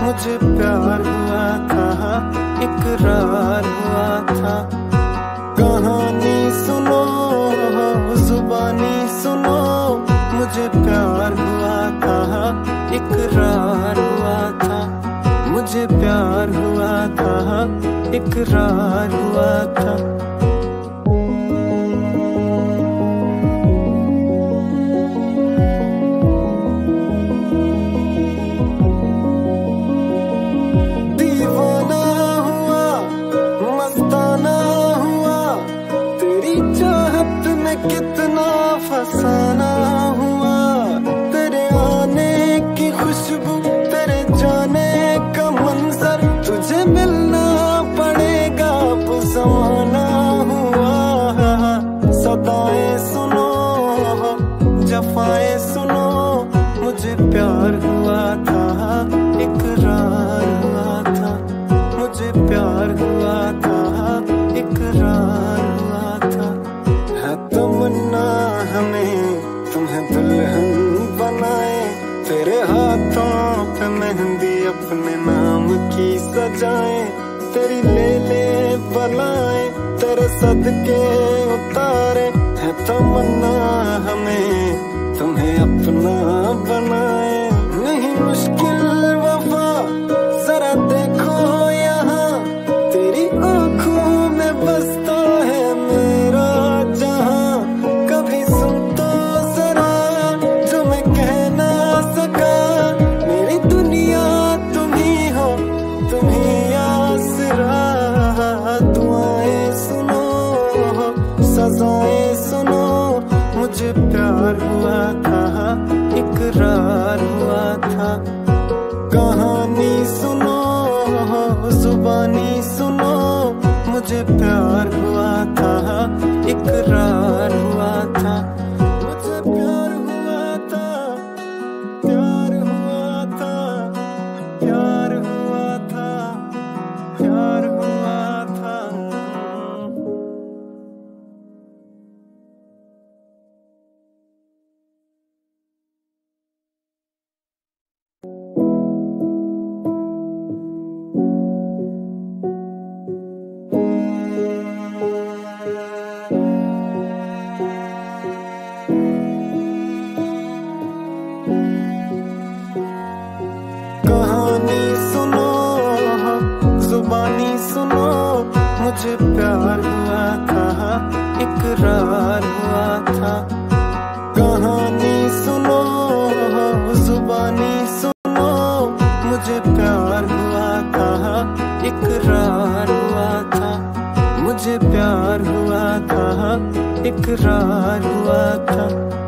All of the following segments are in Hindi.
मुझे प्यार हुआ था, इकरार हुआ था। कहानी सुनो, जुबानी सुनो, मुझे प्यार हुआ था, इकरार हुआ था। मुझे प्यार हुआ था, इकरार हुआ था। दीवाना हुआ, मस्ताना हुआ, तेरी चाहत में कितना फसाना हुआ। तेरे आने की खुशबू, तेरे जाने का मंजर, तुझे मिलना पड़ेगा पुराना हुआ। सदाएं सुनो, जफाएं सुनो, मुझे प्यार हुआ था, इकरार हुआ था। मुझे प्यार हुआ था, इकरार हुआ था। है तमन्ना हमें तुम्हें दुल्हन बनाए, तेरे हाथों पे मेहंदी अपने नाम की सजाए। तेरी ले बलाए, तेरे सदके उतारे। है तमन्ना हमें तुम्हें अपना बनाए। नहीं मुश्किल वफा, जरा देखो यहाँ, तेरी आंखों में बसता है मेरा जहां। कभी सुन तो जरा जो मैं कह ना सका, मेरी दुनिया तुम ही हो, तुम ही आसरा। दुआएं सुनो, सजाएं सुनो, मुझे प्यार हुआ था, इकरार हुआ था। कहानी सुनो, जुबानी सुनो, मुझे प्यार हुआ था, इकरार हुआ था। मुझे प्यार हुआ था, प्यार हुआ था, प्यार हुआ था, प्यार हुआ था। कहानी सुनो, जुबानी सुनो, मुझे प्यार हुआ था, इकरार हुआ था। कहानी सुनो, जुबानी सुनो, मुझे प्यार हुआ था, इकरार हुआ था। मुझे प्यार हुआ था, इकरार हुआ था।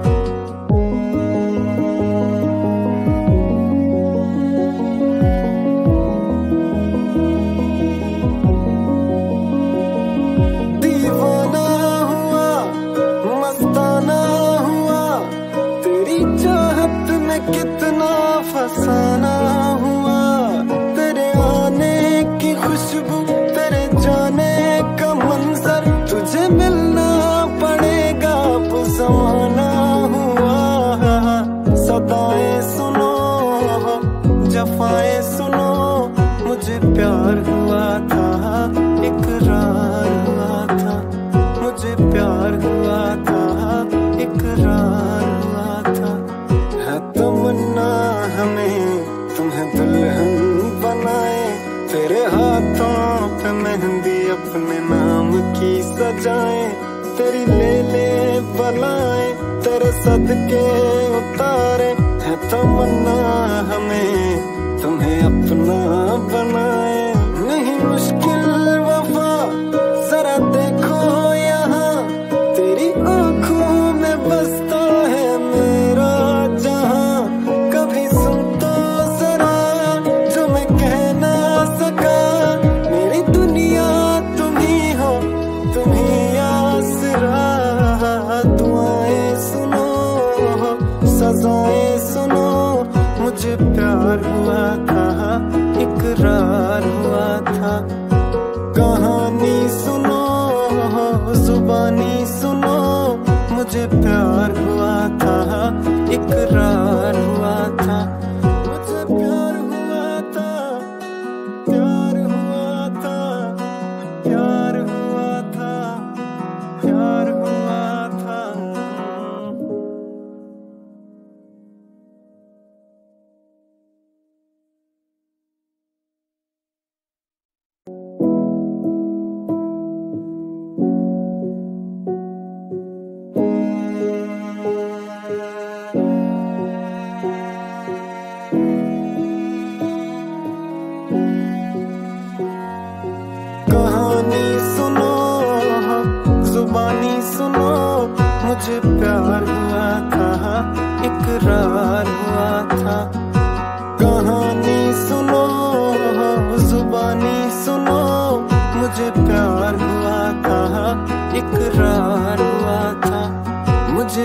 दीवाना हुआ, मस्ताना हुआ, तेरी चाहत में कितना फसाना हुआ। तेरे आने की खुशबू, तेरे जाने का मंजर, तुझे मिलना पड़ेगा पुराना हुआ। सदाएं सुनो, जफाएं सुनो, मुझे प्यार हुआ था, इकरार हुआ था। मुझे प्यार हुआ था, इकरार हुआ था। है तमन्ना हमें तुम्हें दुल्हन बनाए, तेरे हाथों पे मेहंदी अपने नाम की सजाए। तेरी ले बलाए, तेरे सदके उतारे। है तमन्ना हमें तुम्हें अपना बनाए। नहीं मुश्किल वफा, जरा देखो यहाँ, तेरी आंखों में बसता है मेरा जहां। कभी सुन तो जरा जो मैं कह ना सका, मेरी दुनिया तुम ही हो, तुम ही आसरा। दुआएं सुनो, सजाएं सुनो, मुझे प्यार हुआ था, इकरार हुआ था। कहानी सुनो, जुबानी सुनो, मुझे प्यार हुआ था, इकरार हुआ था। मुझे प्यार हुआ था,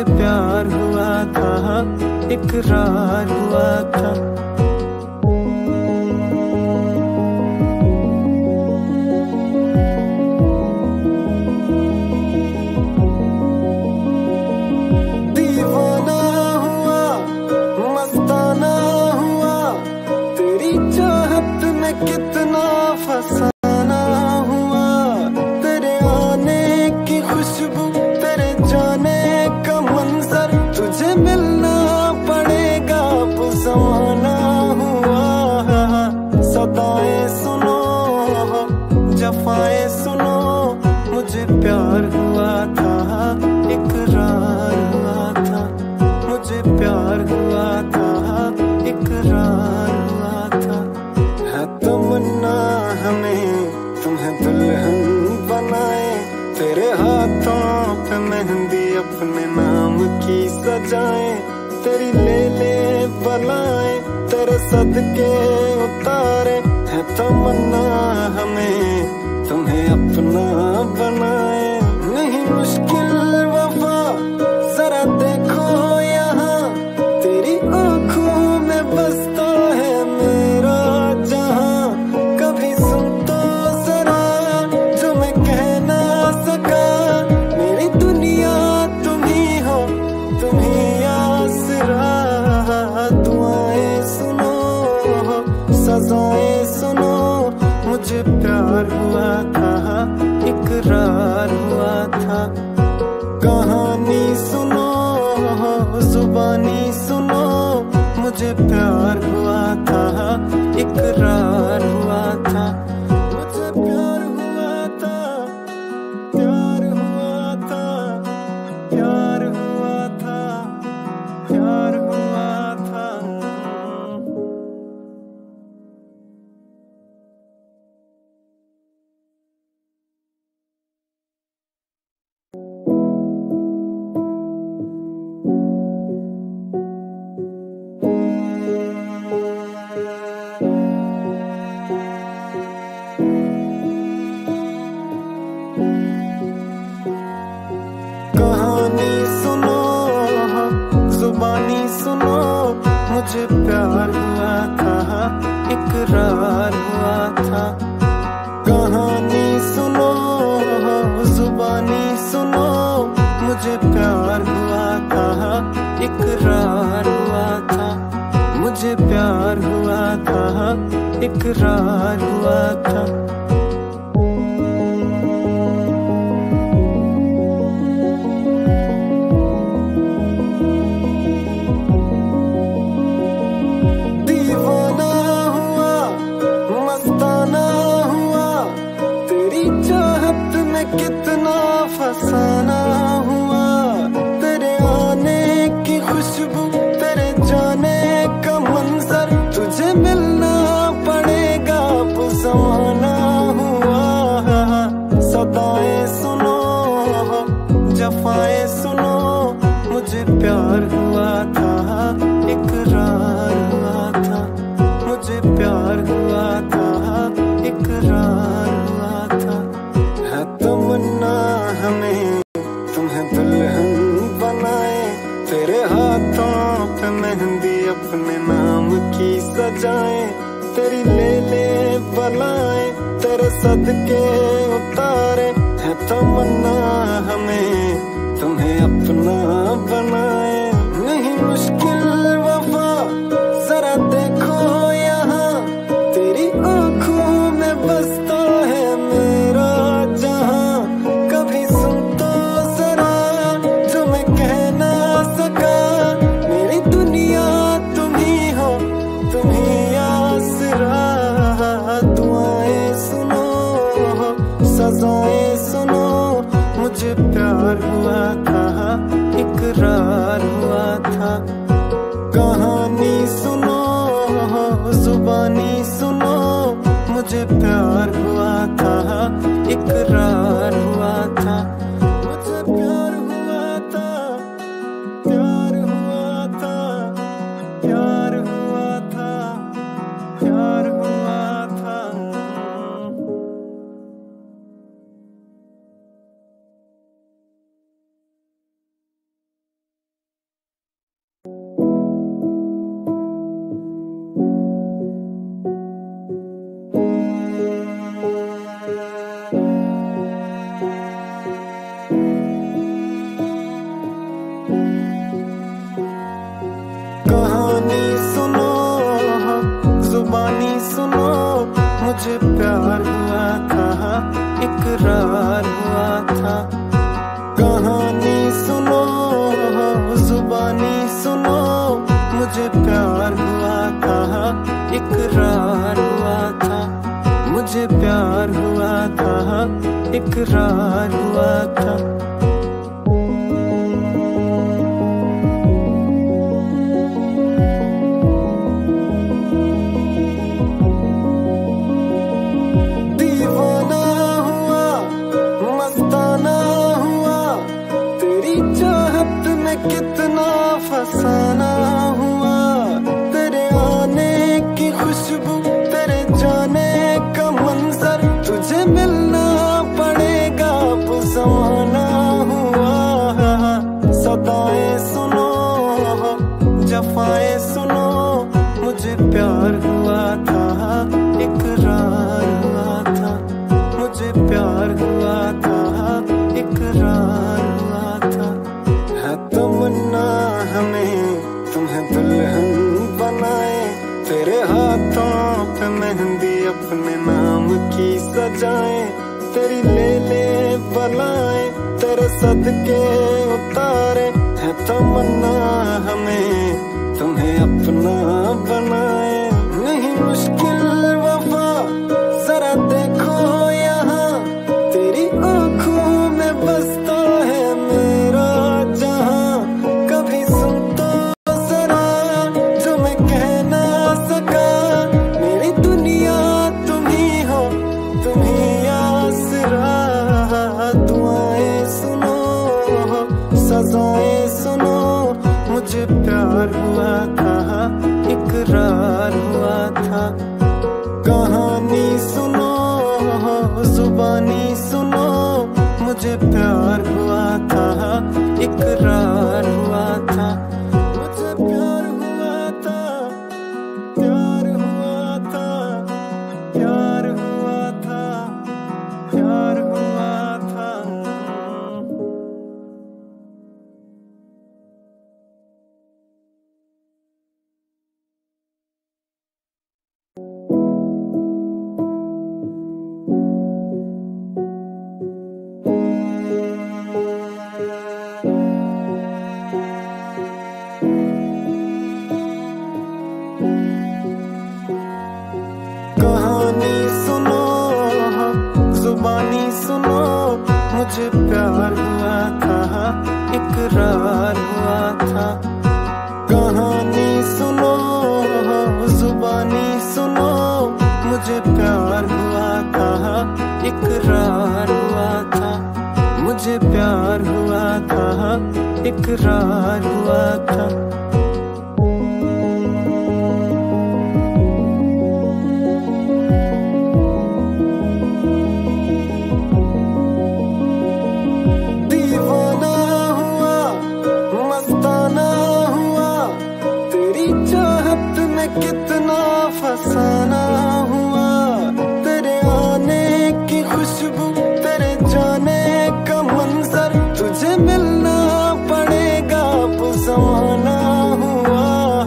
प्यार हुआ था, इकरार हुआ था। दीवाना हुआ, मस्ताना हुआ, तेरी चाहत में कितना फसाना हुआ। तेरे आने की खुशबू, तेरे जाने का मंजर, तुझे मिलना पड़ेगा वो ज़माना हुआ। सदाएं सुनो, जफाएं सुनो, मुझे प्यार हुआ था, इकरार हुआ था। मुझे प्यार हुआ था, इकरार हुआ था। है तमन्ना हमें तुम्हें दुल्हन बनाए, तेरे हाथों पे मेहंदी अपने नाम की सजाए। तेरी ले ले बलाए, तेरे सदके उतारे। है तमन्ना हमें तुम्हें अपना बनाए। नहीं मुश्किल वफा, जरा देखो यहाँ, तेरी आंखों में बसता है मेरा जहां। कभी सुन तो जरा जो मैं कह ना सका, मेरी दुनिया तुम ही हो, तुम ही आसरा। दुआएं सुनो, सजाएं सुनो, मुझे प्यार हुआ था, इकरार हुआ था। कहानी सुनो, जुबानी सुनो, मुझे प्यार हुआ था, इकरार हुआ था। मुझे प्यार हुआ था, प्यार हुआ था, प्यार हुआ था, प्यार हुआ था। कहानी सुनो, जुबानी सुनो, मुझे प्यार हुआ था, इकरार हुआ था। कहानी सुनो, जुबानी सुनो, मुझे प्यार हुआ था, इकरार हुआ था। मुझे प्यार हुआ था, इकरार हुआ था। दीवाना हुआ, मस्ताना हुआ, तेरी चाहत में कितना फसाना हुआ। तेरे आने की खुशबू, तेरे जाने का मंजर, तुझे मिलना पड़ेगा वो ज़माना हुआ। सदाएं सुनो, जफाएं सुनो, मुझे प्यार हुआ था, इकरार हुआ था। मुझे प्यार हुआ था, इकरार हुआ था। है तमन्ना हमें तुम्हें दुल्हन बनाए, तेरे हाथों पे मेहंदी अपने नाम की सजाए। तेरी ले ले बलाए, तेरे सदके उतारे। है तमन्ना हमें तुम्हें अपना बनाए। नहीं मुश्किल वफा, जरा देखो यहाँ, तेरी आंखों में बसता है मेरा जहां। कभी सुन तो जरा जो मैं कह ना सका, मेरी दुनिया तुम ही हो, तुम ही आसरा। दुआएं सुनो, सजाएं सुनो, मुझे प्यार हुआ था, इकरार हुआ था। कहानी सुनो, जुबानी सुनो, मुझे प्यार हुआ था, इकरार हुआ था। मुझे प्यार हुआ था, प्यार हुआ था, प्यार हुआ था, प्यार हुआ था। मुझे प्यार हुआ था, इकरार हुआ था। कहानी सुनो, जुबानी सुनो, मुझे प्यार हुआ था, इकरार हुआ था। मुझे प्यार हुआ था, इकरार हुआ था। दीवाना हुआ, मस्ताना हुआ, तेरी चाहत में कितना फसाना हुआ। तेरे आने की खुशबू, तेरे जाने का मंजर, तुझे मिलना पड़ेगा वो ज़माना हुआ। सदाएं सुनो, जफाएं सुनो, मुझे प्यार हुआ था, इकरार हुआ था। मुझे प्यार हुआ था, इकरार हुआ था। है तमन्ना हमें तुम्हें दुल्हन बनाए, तेरे हाथों पे मेहंदी अपने नाम की सजाए। तेरी ले ले बलाए, तेरे सदके उतारे। है तमन्ना हमें तुम्हें अपना बनाए। नहीं मुश्किल वफा, जरा देखो यहाँ, तेरी आंखों में बसता है मेरा जहां। कभी सुन तो जरा जो मैं कह ना सका, मेरी दुनिया तुम ही हो, तुम ही आसरा। दुआएं सुनो, सजाएं सुनो, मुझे प्यार हुआ था, इकरार हुआ था। कहानी सुनो, जुबानी सुनो, मुझे प्यार हुआ था, इकरार हुआ था। मुझे प्यार हुआ था, प्यार हुआ था, प्यार हुआ था, प्यार हुआ था। कहानी सुनो, जुबानी सुनो, मुझे प्यार हुआ था, इकरार हुआ था। कहानी सुनो, जुबानी सुनो, मुझे प्यार हुआ था, इकरार हुआ था। मुझे प्यार हुआ था, इकरार हुआ था। दीवाना हुआ, मस्ताना हुआ, तेरी चाहत में कितना फसाना हुआ। तेरे आने की खुशबू, तेरे जाने का मंजर, तुझे मिलना पड़ेगा वो ज़माना हुआ।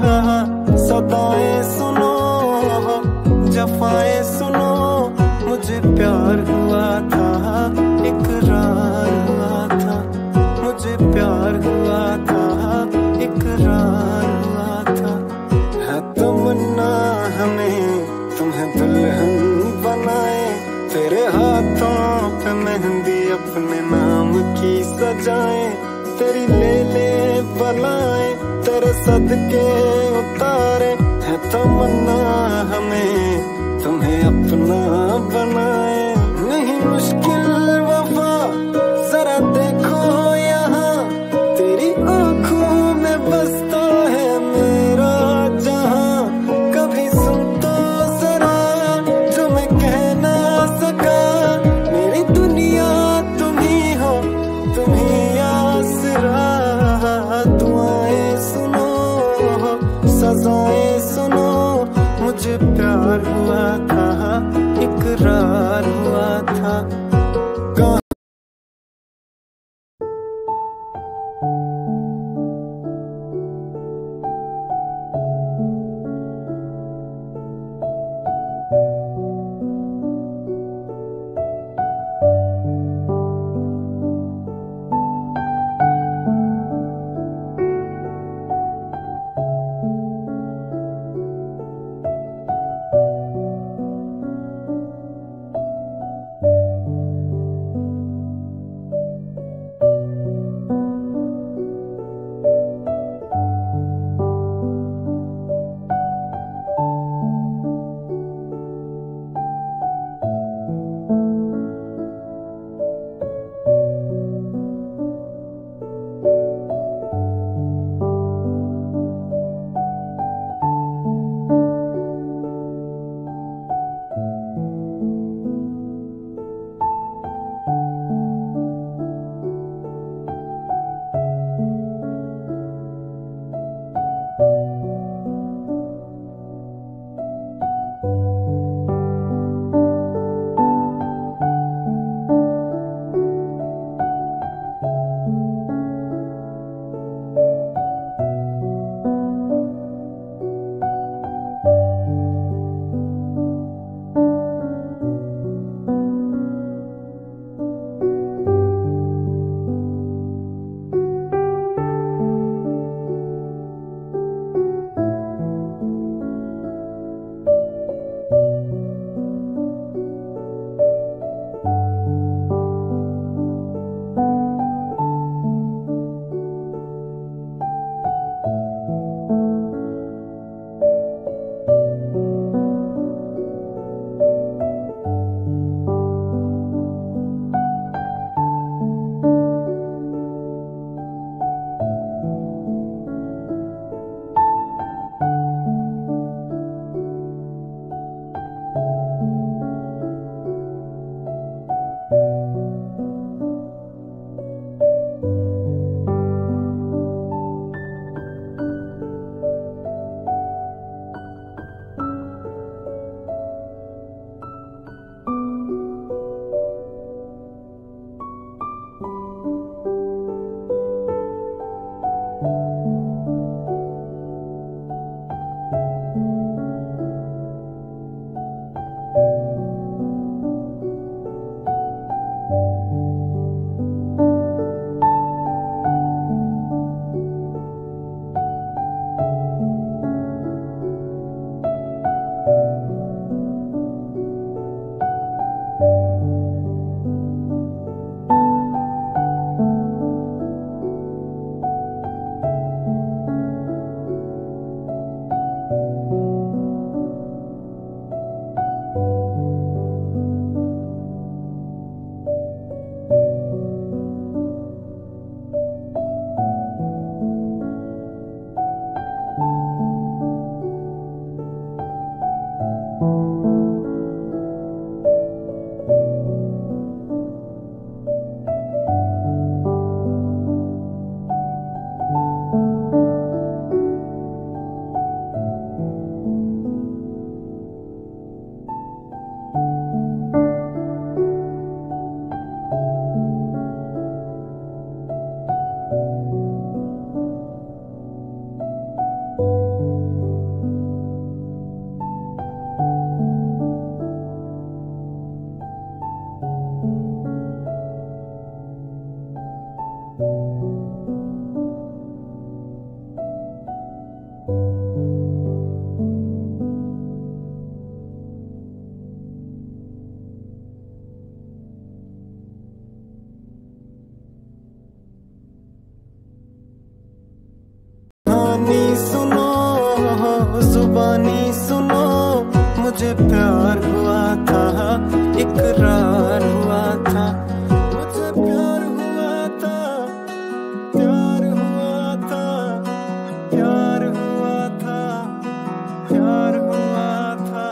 सदाएं सुनो, जफाएं सुनो, मुझे प्यार हुआ था, इकरार हुआ था। मुझे प्यार हुआ था, इकरार हुआ था। है तमन्ना हमें तुम्हें दुल्हन बनाए, तेरे हाथों पे मेहंदी अपने नाम की सजाए। तेरी ले ले बलाए, तेरे सदके उतारे। है तमन्ना हमें तुम्हें अपना बनाए। नहीं मुश्किल वफा, जरा देखो यहाँ, तेरी आंखों में बसता है मेरा जहां। कभी सुन तो जरा जो मैं कह ना सका, मेरी दुनिया तुम ही हो, तुम ही आसरा। दुआएं सुनो, सजाएं सुनो, मुझे प्यार हुआ था, इकरार कहानी सुनो, जुबानी सुनो, मुझे प्यार हुआ था, इकरार हुआ था, मुझे प्यार हुआ था, प्यार हुआ था, प्यार हुआ था, प्यार हुआ था।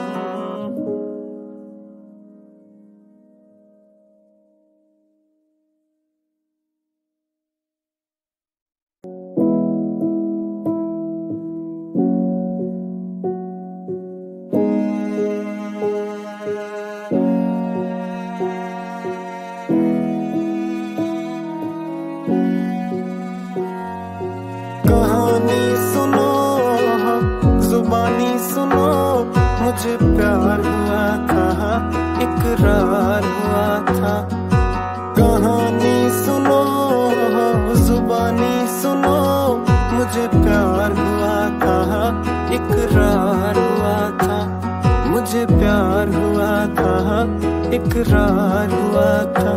कहानी सुनो, जुबानी सुनो, मुझे प्यार हुआ था, इकरार हुआ था। कहानी सुनो, जुबानी सुनो, मुझे प्यार हुआ था, इकरार हुआ था, मुझे प्यार हुआ था, इकरार हुआ था।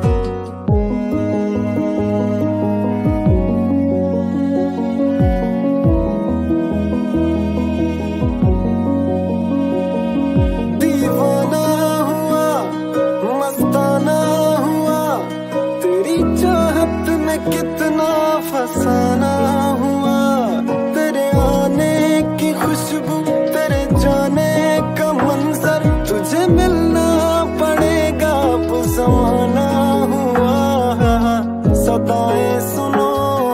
कितना फसाना हुआ, तेरे आने की खुशबू, तेरे जाने का मंजर, तुझे मिलना पड़ेगा वो ज़माना हुआ। सदाएं सुनो,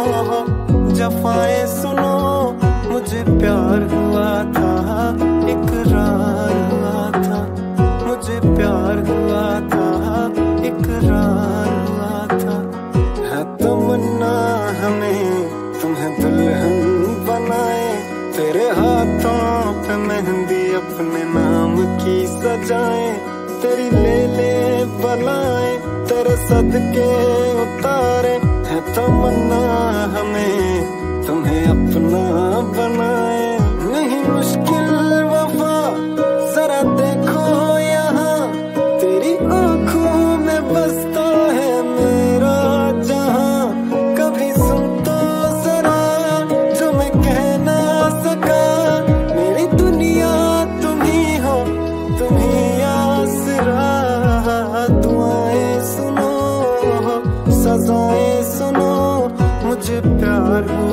जफाएं सुनो, मुझे प्यार हुआ था, इकरार हुआ था, मुझे प्यार हुआ था, इकरार हुआ था। है तमन्ना हमें तुम्हें दुल्हन बनाए, तेरे हाथों पे मेहंदी अपने नाम की सजाए, तेरी ले ले बनाए, तेरे सदके उतारे। है तमन्ना हमें तुम्हें अपना बनाए, नहीं मुश्किल वफा, जरा देखो यहाँ, तेरी आंखों में बसता है मेरा जहां। कभी सुन तो जरा जो मैं कह ना सका, मेरी दुनिया तुम ही हो, तुम ही आसरा। दुआएं सुनो, सजाएं सुनो, मुझे प्यार हुआ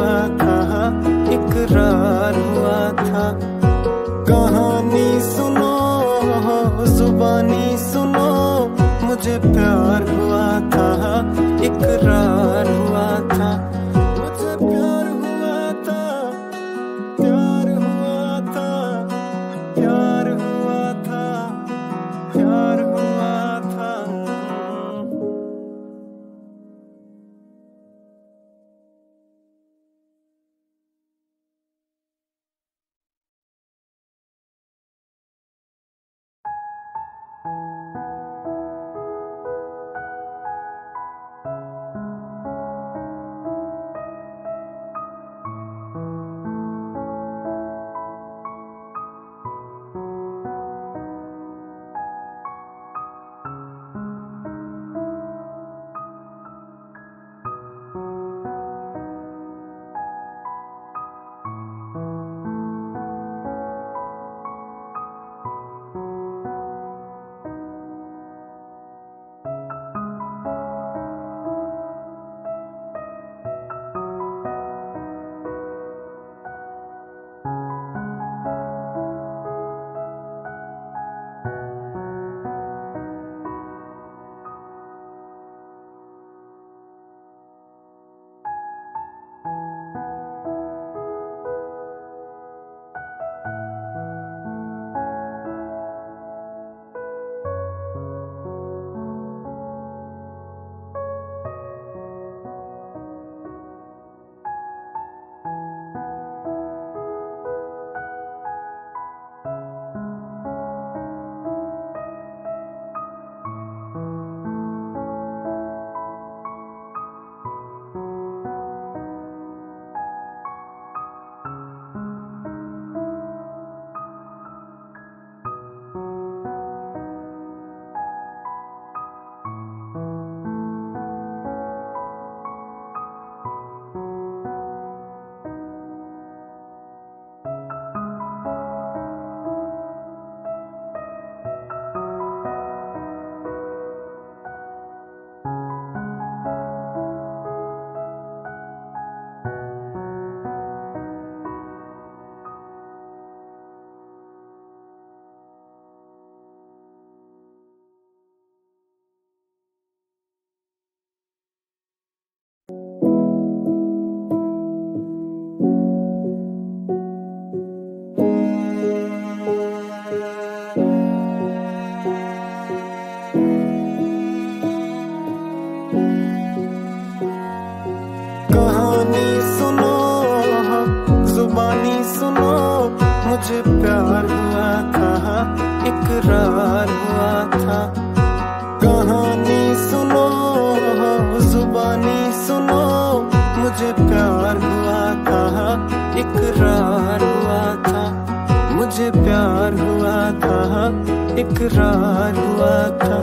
इकरार हुआ था, मुझे प्यार हुआ था, इकरार हुआ था।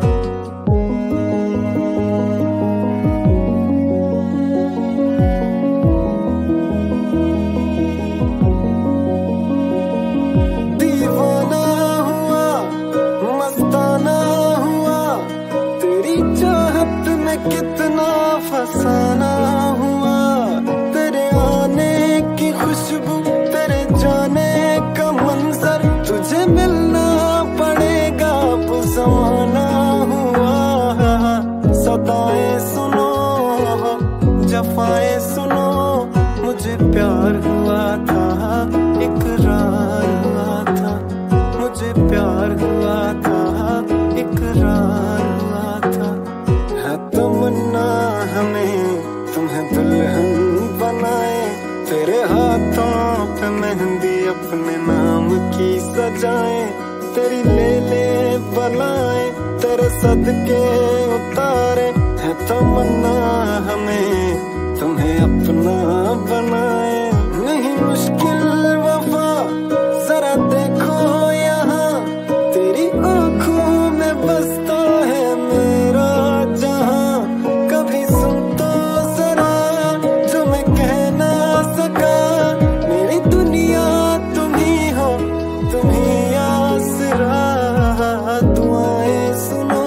दीवाना हुआ, मस्ताना हुआ, तेरी चाहत में कितना फसाना हुआ। तेरे आने की खुशबू, तेरे जाने का मंजर, तुझे मिलना पड़ेगा वो ज़माना हुआ। सदाएं सुनो, जफाएं सुनो, मुझे प्यार हुआ था, इकरार हुआ था, मुझे प्यार हुआ था, इकरार हुआ था। है तमन्ना हमें तुम्हें दुल्हन बनाए, तेरे हाथों पे मेहंदी अपने नाम की सजाए, तेरी ले ले बनाए, तेरे सदके उतारे। है तमन्ना हमें तुम्हें अपना बनाए। नहीं मुश्किल वफा, जरा देखो यहाँ, तेरी आंखों में बसता है मेरा जहां। कभी सुन तो जरा जो मैं कह ना सका, मेरी दुनिया तुम ही हो, तुम ही आसरा। दुआएं सुनो,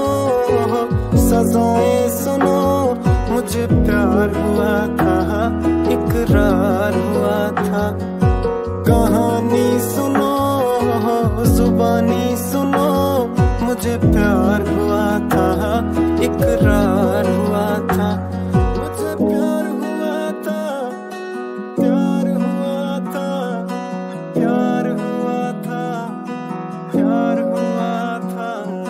सजाएं सुनो, मुझे प्यार हुआ था, इकरार हुआ था। कहानी सुनो, जुबानी सुनो, मुझे प्यार हुआ था, इकरार हुआ था। मुझे प्यार हुआ था, प्यार हुआ था, प्यार हुआ था, प्यार हुआ था।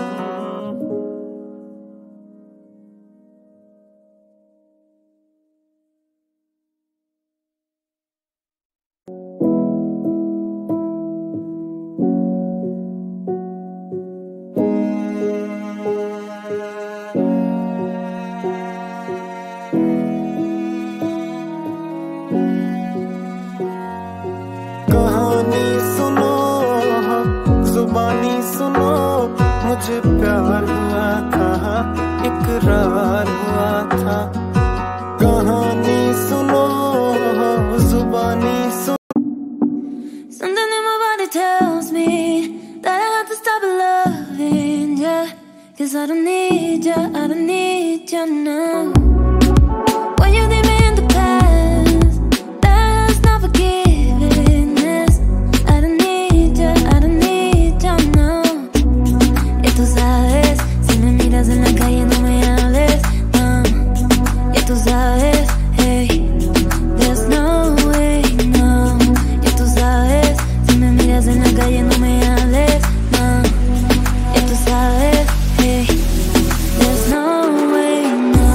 कहानी सुनो, जुबानी सुनो, मुझे प्यार हुआ था, इकरार हुआ था। कहानी सुनो, जुबानी सुनो। Something in my body tells me that I have to stop loving ya, 'cause I don't need ya, I don't need ya now. When you leave me in the past, that's not forgiveness. I don't need ya, I don't need ya now. Y tú sabes, si me miras en la calle no me hables, no. Y tú sabes, hey, there's no way, no. Y tú sabes, si me miras en la calle no me hables, no. Y tú sabes, hey, there's no way, no.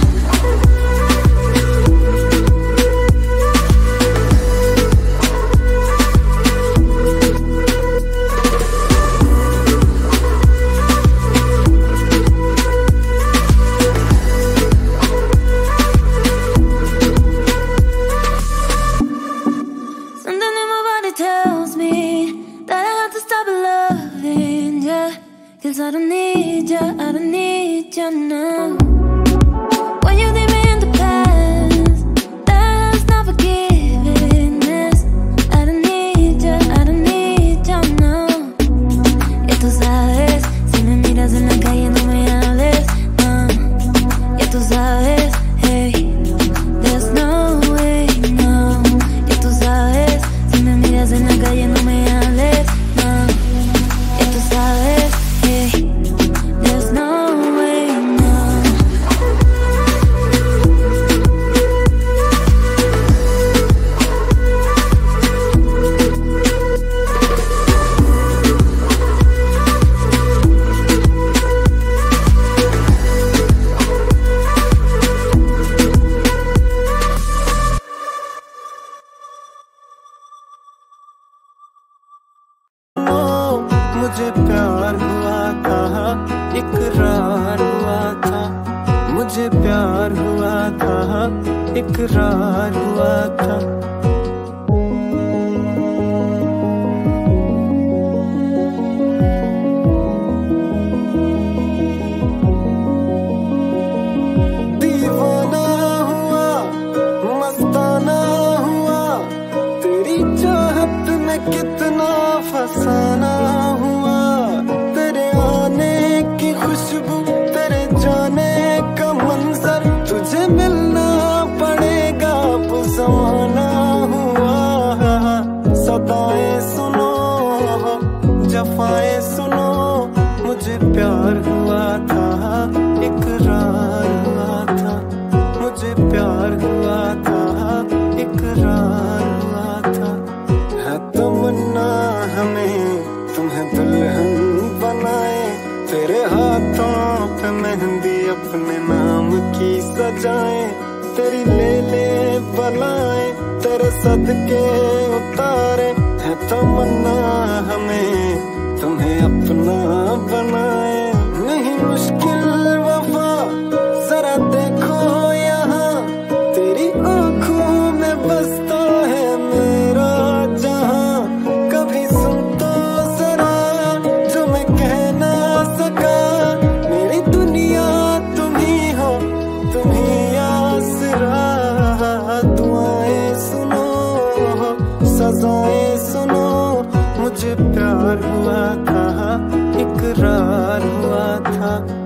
Something in my body tells me that I have to stop loving ya, 'cause I don't need ya, I don't need ya now. When you leave me in the past, that's not forgiveness. I don't need ya, I don't need ya now. Y tú sabes, si me miras en la calle no me hables, no. Y tú sabes, hey, there's no way, no. Y tú sabes, si me miras en la calle no me hables, no. Y tú sabes, hey, there's no way, no. मुझे प्यार हुआ था, इकरार हुआ था, मुझे प्यार हुआ था, इकरार हुआ था। में कितना फसाना हुआ, तेरे आने की खुशबू, तेरे जाने का मंजर, तुझे मिलना पड़ेगा बुझाना हुआ। सदाएं सुनो, जफाएं सुनो, मुझे प्यार हुआ था, इकरार हुआ था, मुझे प्यार हुआ था, इकरार हुआ था। है तमन्ना हमें तुम्हें दुल्हन बनाए, तेरे हाथों पे मेहंदी अपने नाम की सजाए, तेरी ले ले बलाए, तेरे सदके उतारे। है तमन्ना हमें तुम्हें अपना बनाए, नहीं मुश्किल वफा जरा देखो यहाँ, तेरी आंखों में बसता है मेरा जहां। कभी सुन तो जरा जो मैं कह ना सका, मेरी दुनिया तुम ही हो, तुम ही आसरा। दुआएं सुनो, सजाएं सुनो, मुझे प्यार हुआ था, इकरार हुआ था।